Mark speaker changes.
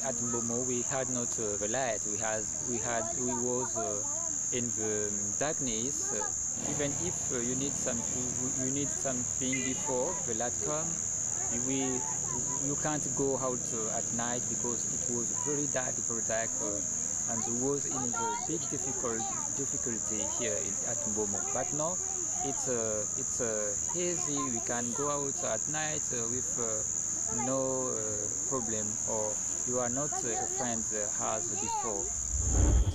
Speaker 1: at Mbomo we had not the light. We was in the darkness. Even if you need something before the light come, you can't go out at night because it was very dark, and was in the big difficulty here at Mbomo. But now it's easy. We can go out at night with no problem, or you are not a friend as before.